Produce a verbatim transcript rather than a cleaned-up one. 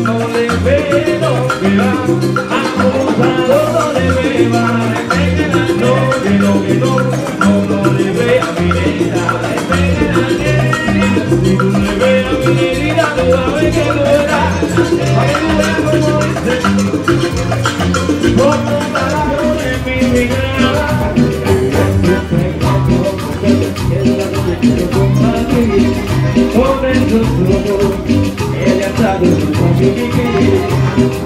no le ve, no le va, acusado no le ve, va, le pega la no, que no, que no, no, no le ve a mi negrita, le pega la negrita, si tú le ves a mi negrita, tú vas a ver que dura, a que dura como dice, como un palabro de mi negra. Por eso solo, ella sabe lo que quiere.